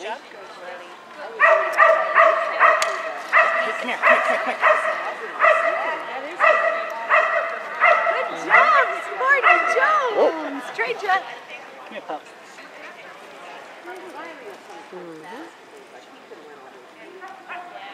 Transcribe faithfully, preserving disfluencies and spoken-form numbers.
job. Come here, come here, come here, Good job, Smarty Jones. Trade ya. come here, pup. Mm-hmm.